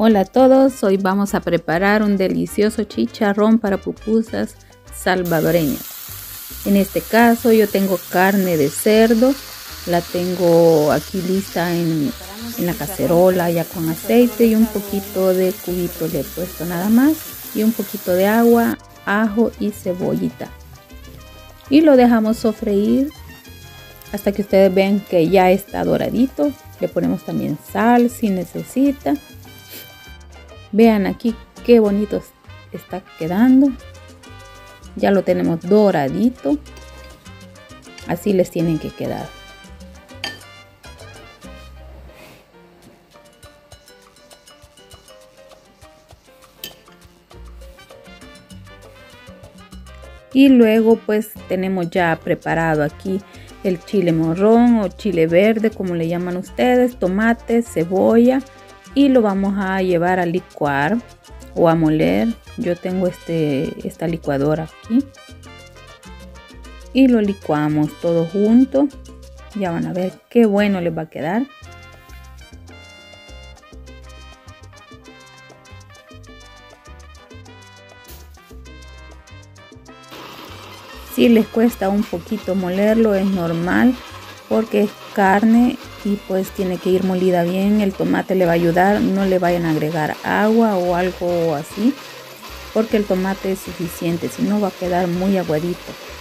Hola a todos, hoy vamos a preparar un delicioso chicharrón para pupusas salvadoreñas. En este caso yo tengo carne de cerdo, la tengo aquí lista en la cacerola ya con aceite y un poquito de cubito le he puesto nada más y un poquito de agua, ajo y cebollita. Y lo dejamos sofreír hasta que ustedes vean que ya está doradito. Le ponemos también sal si necesita. Vean aquí qué bonito está quedando. Ya lo tenemos doradito. Así les tienen que quedar. Y luego pues tenemos ya preparado aquí el chile morrón o chile verde, como le llaman ustedes, tomate, cebolla. Y lo vamos a llevar a licuar o a moler. Yo tengo esta licuadora aquí. Y lo licuamos todo junto. Ya van a ver qué bueno les va a quedar. Si les cuesta un poquito molerlo, es normal porque es carne y pues tiene que ir molida bien. El tomate le va a ayudar, no le vayan a agregar agua o algo así porque el tomate es suficiente, si no va a quedar muy aguadito.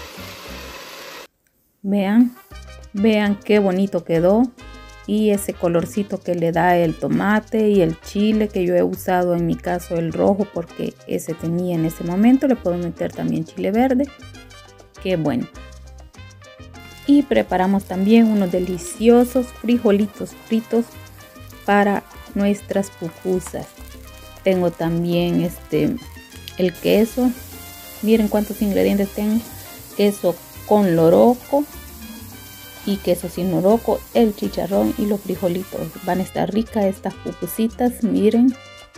Vean qué bonito quedó y ese colorcito que le da el tomate y el chile que yo he usado, en mi caso el rojo porque ese tenía en ese momento. Le puedo meter también chile verde, qué bueno. Y preparamos también unos deliciosos frijolitos fritos para nuestras pupusas. Tengo también el queso. Miren cuántos ingredientes tengo. Queso con loroco y queso sin loroco, el chicharrón y los frijolitos. Van a estar ricas estas pupusitas, miren.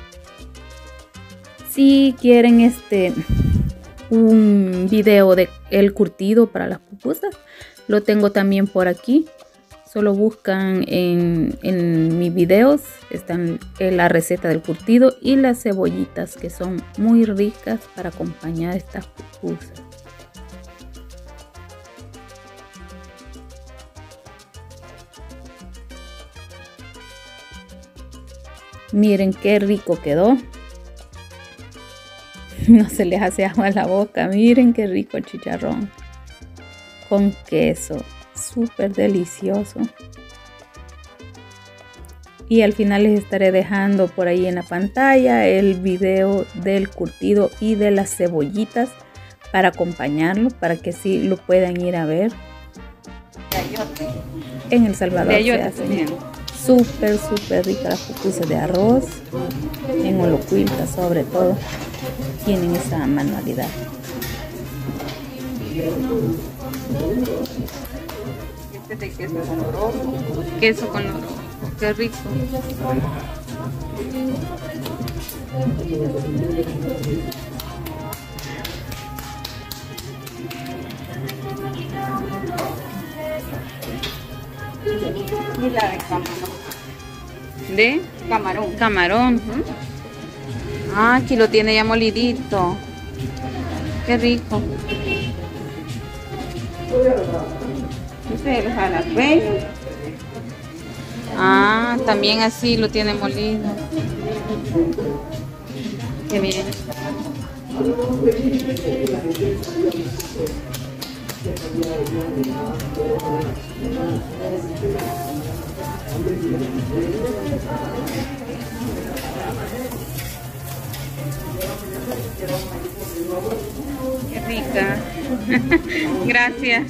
Si quieren un video de el curtido para las pupusas, lo tengo también por aquí. Solo buscan en mis videos. Están la receta del curtido y las cebollitas que son muy ricas para acompañar estas pupusas. Miren qué rico quedó. No se les hace agua a la boca. Miren qué rico el chicharrón con queso, súper delicioso. Y al final les estaré dejando por ahí en la pantalla el video del curtido y de las cebollitas para acompañarlo, para que sí lo puedan ir a ver. En El Salvador se hacen súper ricas las pupusas de arroz. En Olocuilta sobre todo tienen esa manualidad. Este es de queso con loroco. Queso con loroco, qué rico. Y la de camarón. ¿De? Camarón. Camarón. Ah, aquí lo tiene ya molidito. Qué rico. Este es jalapeño. Ah, también así lo tiene molido. Qué bien. Qué rica. Gracias.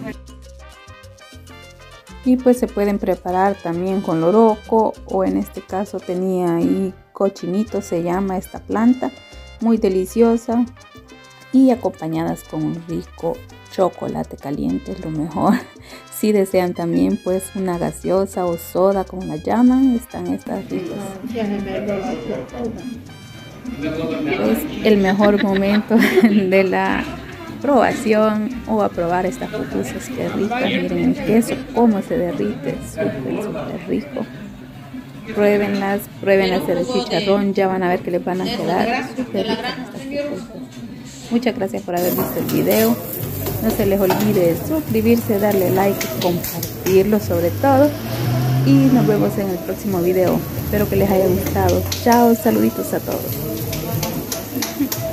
Y pues se pueden preparar también con loroco, o en este caso tenía ahí cochinito, se llama esta planta, muy deliciosa, y acompañadas con un rico chocolate caliente, es lo mejor. Si desean también pues una gaseosa o soda como la llaman, están estas ricas. Es el mejor momento de la probación o a probar estas pupusas, que ricas. Miren el queso cómo se derrite, súper rico. Pruébenlas, prueben hacer el chicharrón, ya van a ver que les van a quedar súper ricas estas pupusas. Muchas gracias por haber visto el video. No se les olvide suscribirse, darle like, compartirlo sobre todo. Y nos vemos en el próximo video. Espero que les haya gustado. Chao, saluditos a todos.